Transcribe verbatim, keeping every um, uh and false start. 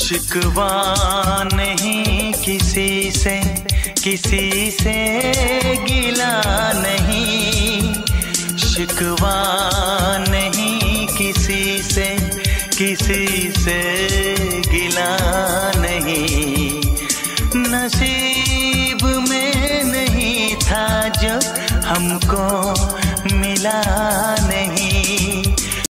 शिकवा नहीं किसी से, किसी से गिला नहीं। शिकवा नहीं किसी से, किसी से गिला नहीं। नसीब में नहीं था जो हमको मिला नहीं।